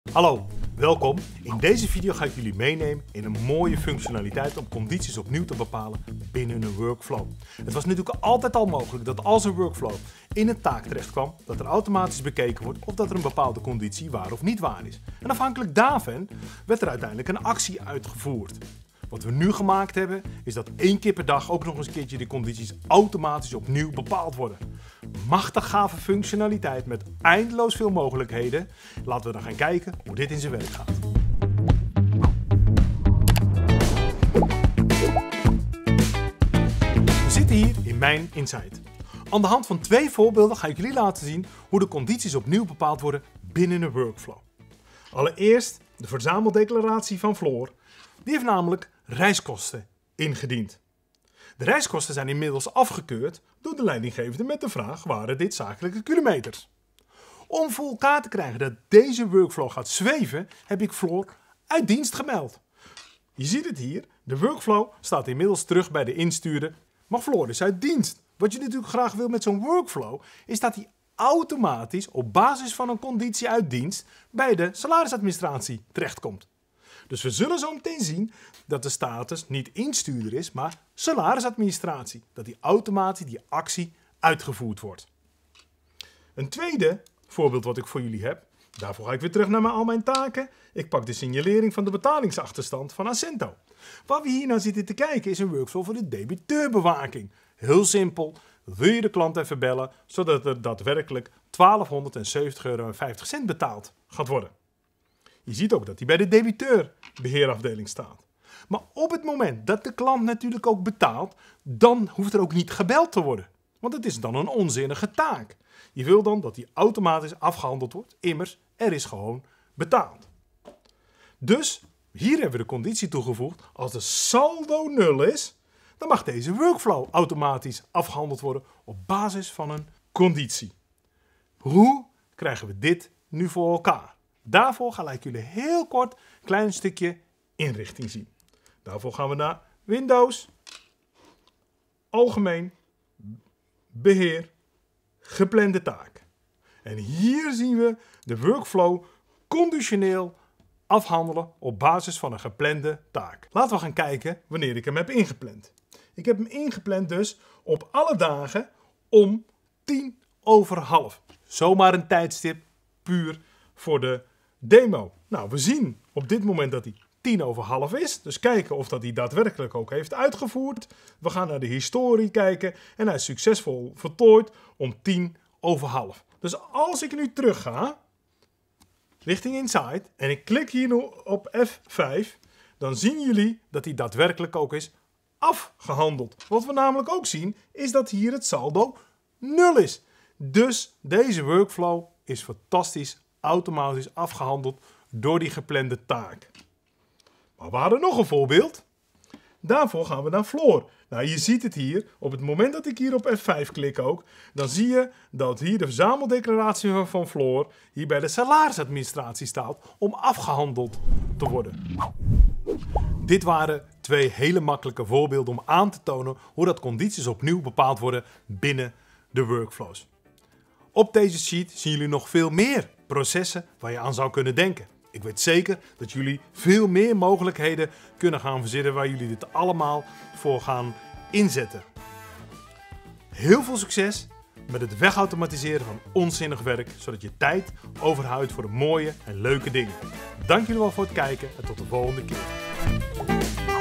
Hallo, welkom. In deze video ga ik jullie meenemen in een mooie functionaliteit om condities opnieuw te bepalen binnen een workflow. Het was natuurlijk altijd al mogelijk dat als een workflow in een taak terecht kwam, dat er automatisch bekeken wordt of dat er een bepaalde conditie waar of niet waar is. En afhankelijk daarvan werd er uiteindelijk een actie uitgevoerd. Wat we nu gemaakt hebben, is dat 1 keer per dag ook nog eens een keertje de condities automatisch opnieuw bepaald worden. Machtig gave functionaliteit met eindeloos veel mogelijkheden. Laten we dan gaan kijken hoe dit in zijn werk gaat. We zitten hier in Mijn Insight. Aan de hand van 2 voorbeelden ga ik jullie laten zien hoe de condities opnieuw bepaald worden binnen een workflow. Allereerst de verzameldeclaratie van Floor. Die heeft namelijk reiskosten ingediend. De reiskosten zijn inmiddels afgekeurd door de leidinggevende met de vraag: waren dit zakelijke kilometers? Om voor elkaar te krijgen dat deze workflow gaat zweven, heb ik Floor uit dienst gemeld. Je ziet het hier, de workflow staat inmiddels terug bij de instuurder, maar Floor is uit dienst. Wat je natuurlijk graag wil met zo'n workflow is dat hij automatisch op basis van een conditie uit dienst bij de salarisadministratie terechtkomt. Dus we zullen zo meteen zien dat de status niet instuurder is, maar salarisadministratie. Dat die automatisch die actie uitgevoerd wordt. Een tweede voorbeeld wat ik voor jullie heb. Daarvoor ga ik weer terug naar al mijn taken. Ik pak de signalering van de betalingsachterstand van Acento. Waar we hier naar zitten te kijken is een workflow voor de debiteurbewaking. Heel simpel. Wil je de klant even bellen, zodat er daadwerkelijk €1270,50 betaald gaat worden. Je ziet ook dat hij bij de debiteurbeheerafdeling staat. Maar op het moment dat de klant natuurlijk ook betaalt, dan hoeft er ook niet gebeld te worden. Want het is dan een onzinnige taak. Je wil dan dat die automatisch afgehandeld wordt. Immers, er is gewoon betaald. Dus hier hebben we de conditie toegevoegd. Als de saldo 0 is, dan mag deze workflow automatisch afgehandeld worden op basis van een conditie. Hoe krijgen we dit nu voor elkaar? Daarvoor ga ik jullie heel kort een klein stukje inrichting zien. Daarvoor gaan we naar Windows, Algemeen, Beheer, Geplande taak. En hier zien we de workflow conditioneel afhandelen op basis van een geplande taak. Laten we gaan kijken wanneer ik hem heb ingepland. Ik heb hem ingepland dus op alle dagen om 12:10. Zomaar een tijdstip puur voor de demo. Nou, we zien op dit moment dat hij 12:10 is. Dus kijken of dat hij daadwerkelijk ook heeft uitgevoerd. We gaan naar de historie kijken en hij is succesvol voltooid om 12:10. Dus als ik nu terug ga richting Insight en ik klik hier nu op F5, dan zien jullie dat hij daadwerkelijk ook is afgehandeld. Wat we namelijk ook zien is dat hier het saldo 0 is. Dus deze workflow is fantastisch automatisch afgehandeld door die geplande taak. Maar we hadden nog een voorbeeld. Daarvoor gaan we naar Floor. Nou, je ziet het hier. Op het moment dat ik hier op F5 klik ook, dan zie je dat hier de verzameldeclaratie van Floor hier bij de salarisadministratie staat om afgehandeld te worden. Dit waren 2 hele makkelijke voorbeelden om aan te tonen hoe dat condities opnieuw bepaald worden binnen de workflows. Op deze sheet zien jullie nog veel meer processen waar je aan zou kunnen denken. Ik weet zeker dat jullie veel meer mogelijkheden kunnen gaan verzinnen waar jullie dit allemaal voor gaan inzetten. Heel veel succes met het wegautomatiseren van onzinnig werk, zodat je tijd overhoudt voor de mooie en leuke dingen. Dank jullie wel voor het kijken en tot de volgende keer.